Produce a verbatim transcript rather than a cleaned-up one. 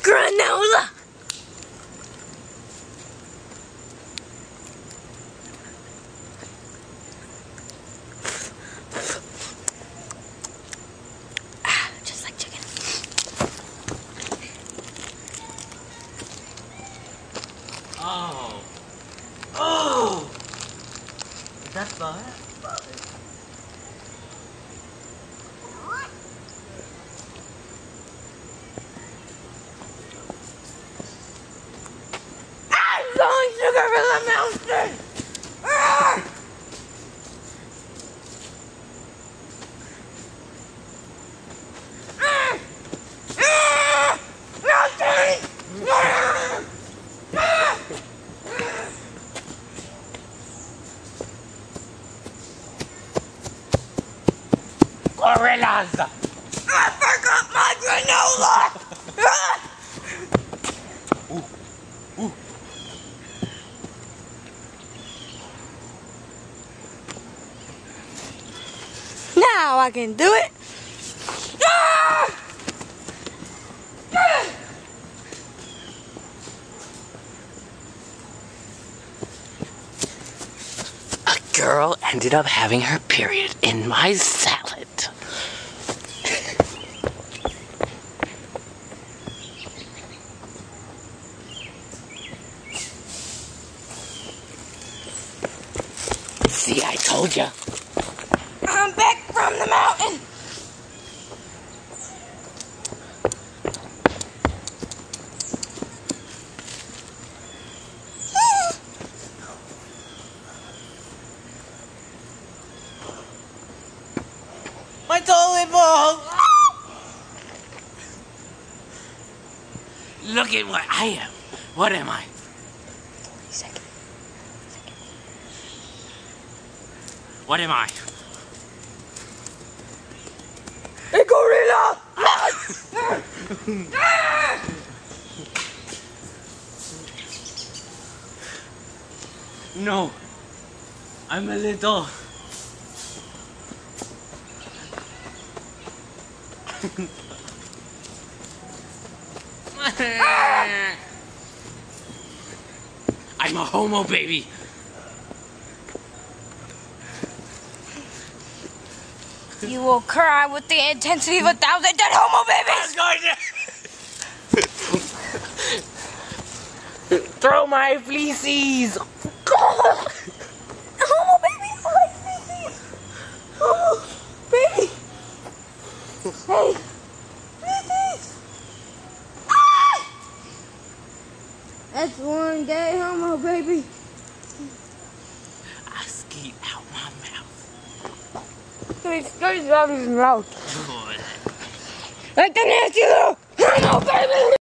Granola! Ah, just like chicken. Oh. Oh! Is that fun? I'm throwing sugar for the mountain! Ah! Ah! Ah! Mountain! Ah! Ah! Gorillas! I forgot my granola! Ah! Ooh. Ooh. Now I can do it. Ah! Ah! A girl ended up having her period in my salad. See, I told ya. I'm back from the mountain. My toilet bowl! Look at what I am. What am I? Second. What am I? A gorilla! No. I'm a little. I'm a homo baby. You will cry with the intensity of a thousand dead homo babies! going to throw my fleeces. Homo babies like feces! Homo baby! Hey! Feces! Ah! That's one gay homo baby. I skeet out my mouth. He scurries out his mouth. Good. Like the nasty little homo baby!